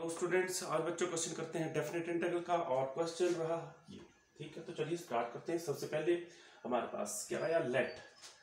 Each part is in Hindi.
तो स्टूडेंट्स आज बच्चों क्वेश्चन करते हैं डेफिनेट इंटीग्रल का और क्वेश्चन रहा ये। ठीक है, तो चलिए स्टार्ट करते हैं। सबसे पहले हमारे पास क्या आया, let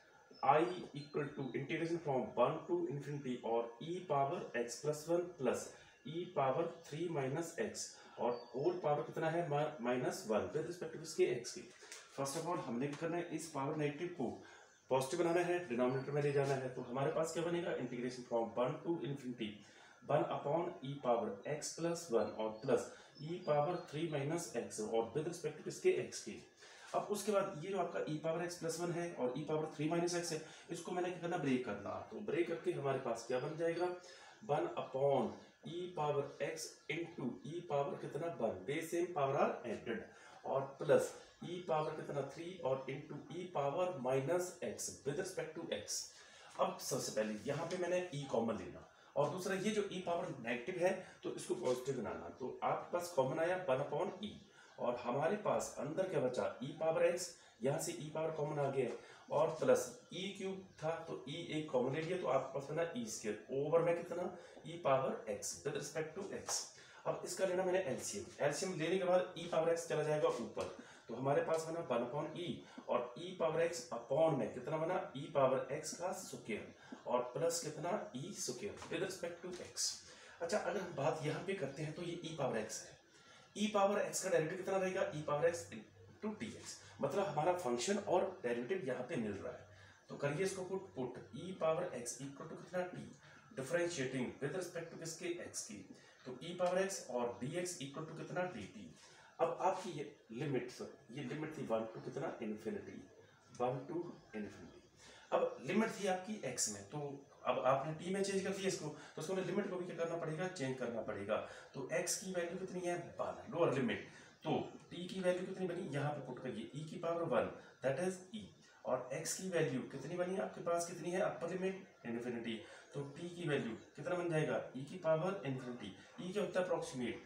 I equal to integration from 1 to infinity और e power x plus 1 plus e power 3 minus x और होल पावर कितना है -1 विद रिस्पेक्ट टू इसके x की। फर्स्ट ऑफ ऑल हमने क्या करना है, इस पावर नेगेटिव को पॉजिटिव बनाना है, डिनोमिनेटर में ले जाना है। तो हमारे पास क्या बनेगा, integration from 1 to infinity 1 upon e power x plus 1 और plus e power 3 minus x और विद रिस्पेक्ट टू इसके x की। अब उसके बाद ये जो आपका e पावर x प्लस 1 है और e पावर 3 माइनस एक्स है, इसको मैंने क्या करना, ब्रेक करना। तो ब्रेक करके हमारे पास क्या बन जाएगा, 1 upon e power x into e power कितना 1, base same power are added और प्लस e पावर कितना 3 और into e power minus x with respect to x। अब सबसे पहले यहाँ पे मैंने e कॉमन लेना और दूसरा ये जो e पावर नेगेटिव है तो इसको पॉजिटिव बनाना। तो आपके पास कॉमन आया 1 अपॉन ई और हमारे पास अंदर क्या बचा, e पावर x, यहाँ से e पावर कॉमन आ गया और प्लस e क्यूब था तो e एक कॉमन ले लिया तो आपके पास बना e स्क्वायर ओवर में कितना e power x with respect to x। अब इसका लेना मैंने एलसीएम लेने के बाद e पावर x चला जाएगा ऊपर, तो हमारे पास बना 1 अपॉन ई और e पावर x अपॉन में कितना बना e पावर x का स्क्वायर और प्लस कितना e square with respect to x। अच्छा, अगर हम बात यहाँ पे करते हैं तो ये e पावर x है, e पावर x का डेरिवेटिव कितना रहेगा, e power x to dx, मतलब हमारा फंक्शन और डेरिवेटिव यहाँ पे मिल रहा है। तो करिए इसको put e power x equal to कितना t differentiating with respect to किसके x की, तो e पावर x और dx इक्वल टू कितना dt। अब आपकी ये लिमिट थी 1 टू कितना इन्फिनिटी, 1 टू इन्फिनिटी। अब लिमिट थी आपकी x में, तो अब आपने t में चेंज कर दिया इसको, तो उसको लिमिट को भी क्या करना पड़ेगा, चेंज करना पड़ेगा। तो x की वैल्यू कितनी है 1, लोअर लिमिट, तो t की वैल्यू कितनी बनी, यहाँ पे पुट करिए e की पावर 1 दैट इज e और x की वैल्यू कितनी बनी आपके पास, कितनी है अपर लिमिट इन्फिनिटी, तो t की वैल्यू कितना बन जाएगा e की पावर इन्फिनिटी, e क्या होता है अप्रोक्सीमेट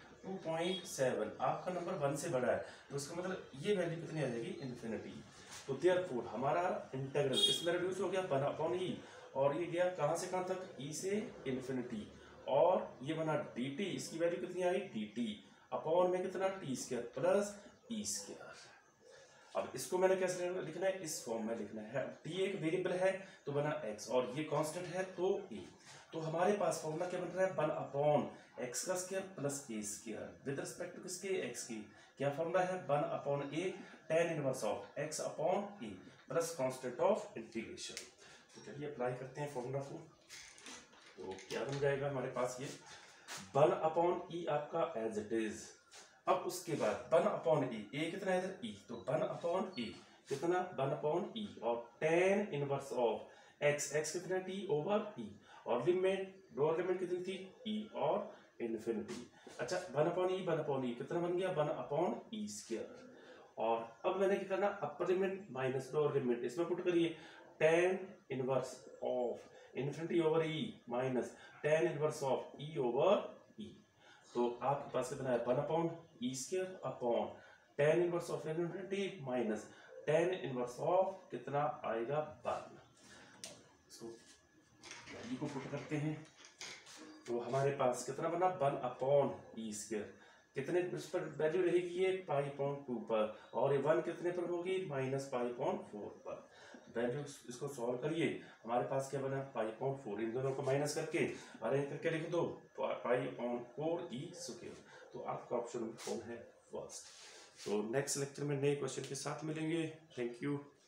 2.7, आपका नंबर 1 से बड़ा है तो इसका मतलब ये वैल्यू कितनी आ जाएगी इन्फिनिटी। तो देयरफॉर हमारा इंटीग्रल इसमें रिड्यूस हो गया 1 अपॉन ई और ये गया कहाँ से कहाँ तक, e से इन्फिनिटी और ये बना dt, इसकी वैल्यू कितनी आई dt अपॉन में कितना t square plus e square. अब इसको मैंने कैसे लिखना है, इस फॉर्म में लिखना है। t एक वेरिएबल है तो बना x और ये कांस्टेंट है तो a। तो हमारे पास फॉर्मूला क्या बन रहा है, 1 अपॉन x का square plus a square with respect to किसके x की। क्या फॉर्मूला है, 1 upon a tan inverse of x upon a plus constant of integration. तो चलिए अप्लाई करते हैं फॉर्मूला को। तो क्या बन जाएगा हमारे पास, ये 1 अपॉन e आपका एज इट इज। अब उसके बाद 1 अपॉन ए कितना है इधर e, तो 1 अपॉन ए कितना 1 अपॉन e और tan इनवर्स ऑफ x कितना t ओवर e और लिमिट लोअर लिमिट कितनी थी e और इन्फिनिटी। अच्छा 1 अपॉन e कितना बन गया 1 अपॉन e स्क्वायर और अब मैंने क्या करना, upper limit minus lower limit इसमें पुट करिए, tan inverse of infinity over e minus tan inverse of e over e। तो आपके पास कितना है 1 upon e square upon tan inverse of infinity minus tan inverse of कितना आएगा 1। इसको वैल्यू को पुट करते हैं तो हमारे पास कितना बना 1 अपॉन ई स्क्वायर, कितने उस पर वैल्यू रहेगी ये π/2 पर और ये 1 कितने पर होगी -π/4 पर। वैल्यू इसको सॉल्व करिए, हमारे पास क्या बना π/4, इन दोनों को माइनस करके अरेंज करके लिख दो π/4 ई स्क्वायर। तो आपका ऑप्शन कौन है, फर्स्ट। तो नेक्स्ट लेक्चर में नए क्वेश्चन के साथ मिलेंगे। Thank you.